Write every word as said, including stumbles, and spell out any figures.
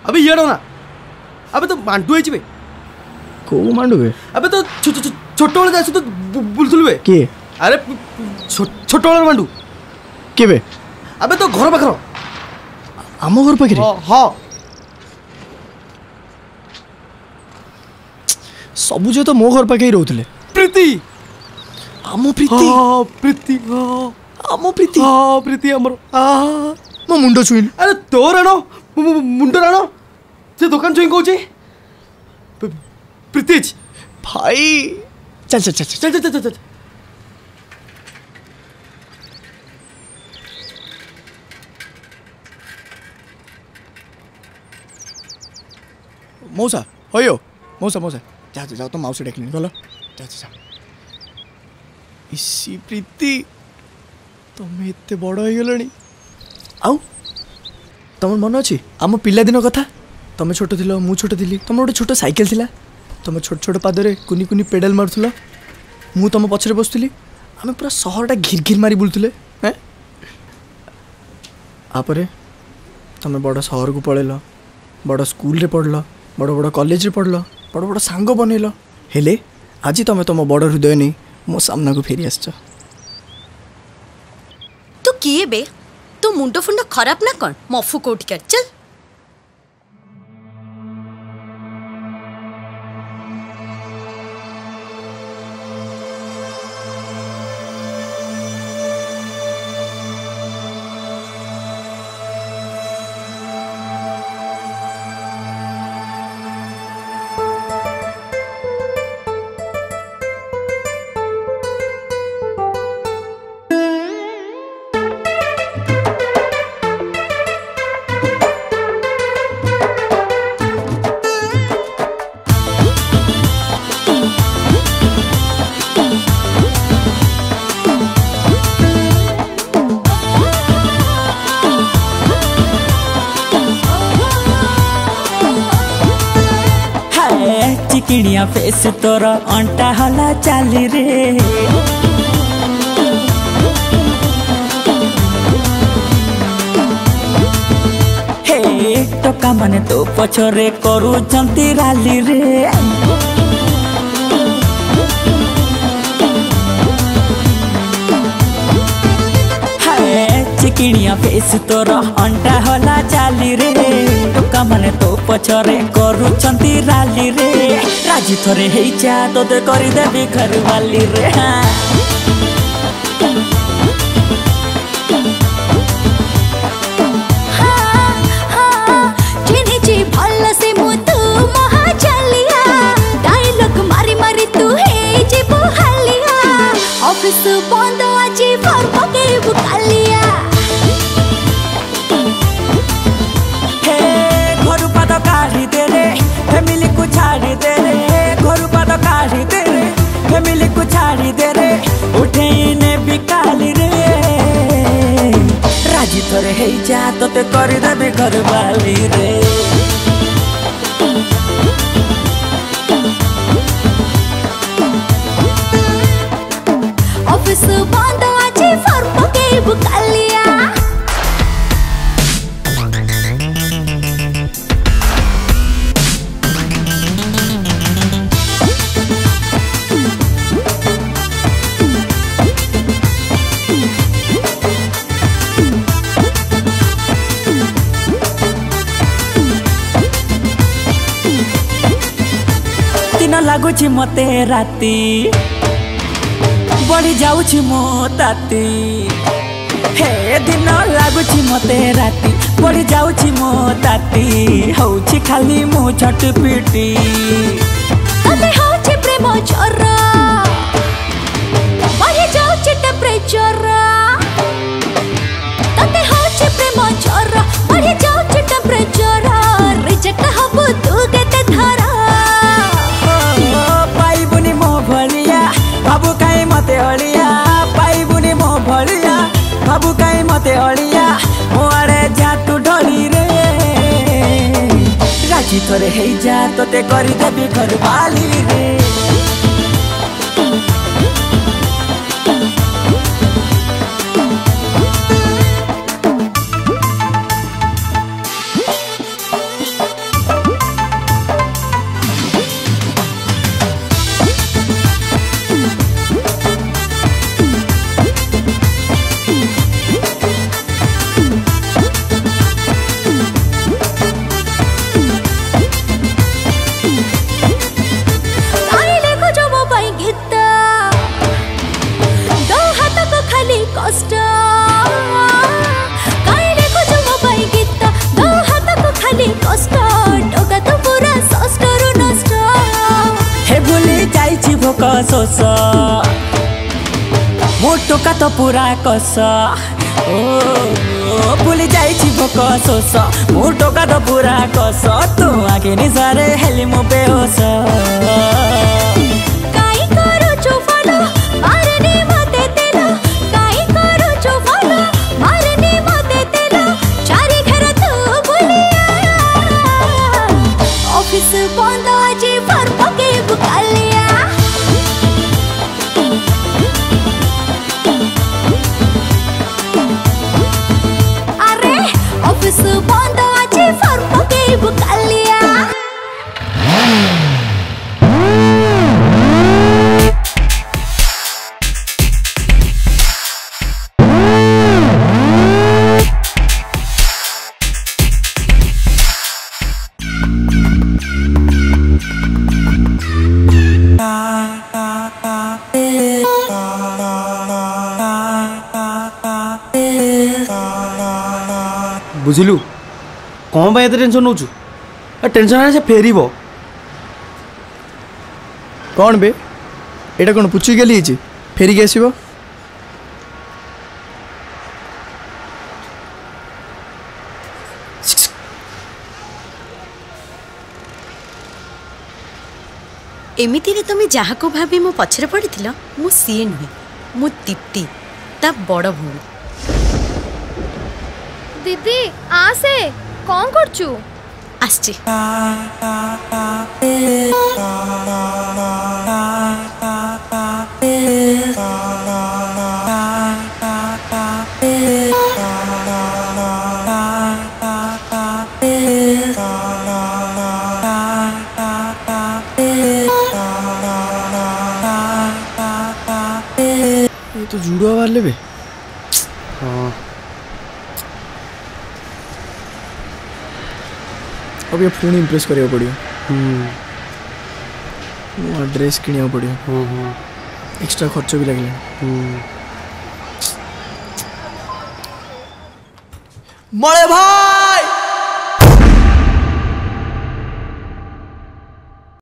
अबे ये ना अबे तो मांडू है को मांडू बे अबे तो छोट वाले जासु तो बुलथुल बे के अरे छोट वाले मांडू के बे अबे तो घर पाखर आम घर पाखरे हां सबुज तो मो घर पाखे ही रहउतले प्रीति आम प्रीति हां प्रीति हां आम प्रीति हां प्रीति हमर हां मो मुंडो छुइल अरे तोर आनो मुंडो रानो से दुकान छुई कहूची प्रीतिज भाई चल चल चल चल चल चल चल मौसा होयो मौसा मौसा जा जा तो माउसी देखली गलो जा जा इसी प्रीति तमे एते बड़ हो गलणी आउ तुम मन अच्छी आम पिला दिन कथा तुम छोट थिलो मु छोट थिली तुम गोटे छोट साइकेल थिला तुम छोट छोट पादरे कुनी कुनी पेडल मारुथुल मु तुम पछरे बसुली आम पूरा सहरटा घिर घिर मारी बुलुले हैं आपरे तुम बड़ सहर को पळेल बड़ स्कूल रे पढ़ल बड़ बड़ कॉलेज रे पढ़ल बड़ बड़ सांग बनइल हेले आज तुम तुम बड़ हृदय नहीं मो सामना को फेरी आसछ तू किए बे तो मुंडो फुंडो खराब ना कौन मफू कोट कर चल चिकिनिया फेस तोर अंटा हला चाली रे हे टका माने तो पछरे करू जंती राली रे चिकिनिया फेस तोर अंटा हला चाली रे टका माने तो पछरे करू चंती राली रे राजी थरे हेई चा तो दे करी देबी घर वाली रे ऑफिस बंद आज फर पके बुकालिया हे घर पाद काढ़ी दे रे फैमिली को छाड़ी दे रे घर पाद काढ़ी दे रे फैमिली को छाड़ी दे रे उठे ने बिकाली रे राजी थोरे हेई जा तो ते कर देबे घर वाली रे ऑफिस बंद आज फर पके बुकालिया दिन लागुची मते राती बढ़ी जाऊची मो ताती हे दिन लागुची मते राती बढ़ी जाऊची मो ताती होउची खाली मो छट पिटी तते होउची प्रेम छोरा बढ़ी जाऊची टेम्परेचर तते होउची प्रेम छोरा बढ़ी जाऊची टेम्परेचर रिजेक्ट हबु तू केते धारा पाइबुनी मो भलिया बाबू काई मते अड़िया पाइबुनी मो भलिया बाबू काई मते अड़िया मो आड़े जा तू ढली रे राजी थोरे हेई जा तोते करी देबी घर वाली रे भोक शोष मो टोका तो पूरा कस ओ भूली जाइछि भोक शोष मो टोका तो पूरा कस तू आगे निसारे हेली मो बेहोश काई करू छु फलो मारनी मते तेलो काई करू छु फलो मारनी मते तेलो चारी घर तू बुलिया ऑफिस बंद आज फर पके बुकालिया अरे ऑफिस बंद आज फर पके बुकालिया बुझिलु कौन भाई एते टेंशन नौचु टेंशन आने से फेरीब कौन बे एटा कौन पुची गेली छी फेरी के आसीबो एमिति रे तुम जहाँ को भाभी मो पछरे पड़ी मु सीए नुहे मु दीप्ति ता बड़ भूल दीदी आसे कौन करचु आसची ये तो जुड़वा वाले बे हाँ अब ये फोन इम्प्रेस करिया पड़ियो हम्म नुआ ड्रेस किनिया पड़ियो हाँ हाँ एक्स्ट्रा खर्च भी लगले हम्म मळे भाई